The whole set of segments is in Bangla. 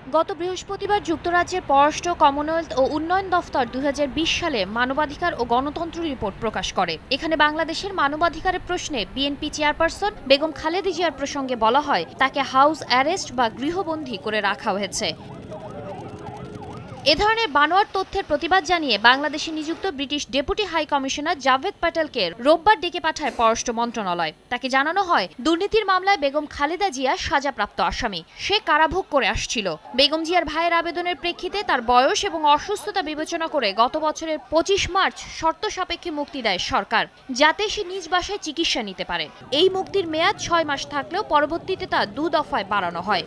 গত বৃহস্পতিবার যুক্তরাজ্যের পররাষ্ট্র, কমনওয়েলথ ও উন্নয়ন দফতর ২০২০ সালে মানবাধিকার ও গণতন্ত্র রিপোর্ট প্রকাশ করে। এখানে বাংলাদেশের মানবাধিকারের প্রশ্নে বিএনপি চেয়ারপারসন বেগম খালেদা জিয়ার প্রসঙ্গে বলা হয়, তাকে হাউস অ্যারেস্ট বা গৃহবন্দী করে রাখা হয়েছে। এ ধরনের বানোয়াট তথ্যের প্রতিবাদ জানিয়ে বাংলাদেশে নিযুক্ত British deputy high commissioner Javed প্যাটেলকে রোববার ডেকে পাঠায় পররাষ্ট্র মন্ত্রণালয়। তাকে জানানো হয়, দুর্নীতির মামলায় বেগম খালেদা জিয়া সাজাপ্রাপ্ত আসামি, সে কারাভোগ করে আসছিল। বেগম জিয়ার ভাইয়ের আবেদনের প্রেক্ষিতে তার বয়স এবং অসুস্থতা বিবেচনা করে গত বছরের ২৫ মার্চ শর্ত সাপেক্ষে মুক্তি দেয় সরকার, যাতে সে নিজ বাসায় চিকিৎসা নিতে পারে। এই মুক্তির মেয়াদ ৬ মাস থাকলেও পরবর্তীতে তা ২ দফায় বাড়ানো হয়।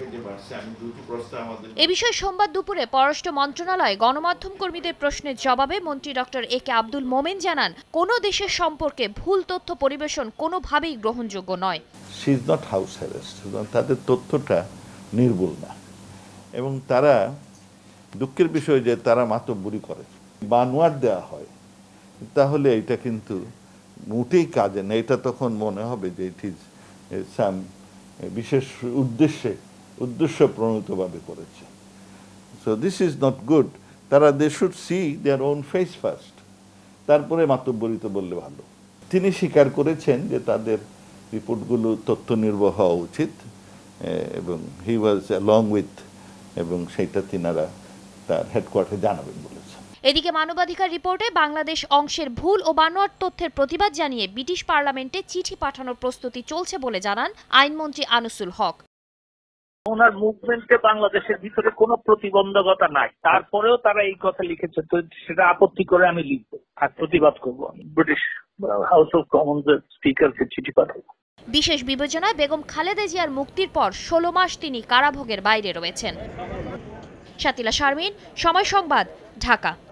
এ বিষয়ে সোমবার দুপুরে পররাষ্ট্র মন্ত্রণালয় গণমাধ্যম কর্মীদের প্রশ্নের জবাবে মন্ত্রী ডক্টর এ কে আব্দুল মোমেন জানান, কোনো দেশের সম্পর্কে ভুল তথ্য পরিবেশন কোনোভাবেই গ্রহণযোগ্য নয়। She is not house arrest, তাদের তথ্যটা নির্ভুল না এবং তারা দুঃখের বিষয় যে তারা মাতব্বরি করে, বানোয়াট দেওয়া হয়, তাহলে এটা কিন্তু মোটেই কাজে না। এটা তখন মনে হবে যে ইট ইজ সাম বিশেষ উদ্দেশ্য প্রণীতভাবে করেছে। So this is not good. তারা they should see their own face first, তারপরে মাতব্বরিত বললে ভালো। তিনি স্বীকার করেছেন যে তাদের রিপোর্টগুলো তথ্য নির্ভর হওয়া উচিত এবং হি ওয়াজ অ্যালং উইথ, এবং সেটা তিনারা তার হেডকোয়ার্টারে জানাবেন বলেছেন। এদিকে মানবাধিকার রিপোর্টে বাংলাদেশ অংশের ভুল ও বানোয়াট তথ্যের প্রতিবাদ জানিয়ে ব্রিটিশ পার্লামেন্টে চিঠি পাঠানোর প্রস্তুতি চলছে বলে জানান আইনমন্ত্রী আনিসুল হক। ওনার মুভমেন্টে বাংলাদেশের ভিতরে কোনো প্রতিবন্ধকতা নাই, তারপরেও তারা এই কথা লিখেছে, তো সেটা আপত্তি করে আমি লিখবো আর প্রতিবাদ করবো। আমি ব্রিটিশ হাউস অফ কমন্সের স্পিকারকে চিঠি পাঠাবো। বিশেষ বিবেচনায় বেগম খালেদা জিয়ার মুক্তির পর ১৬ মাস তিনি কারাভোগের বাইরে রয়েছেন। শাতিলা শারমিন, সময় সংবাদ, ঢাকা।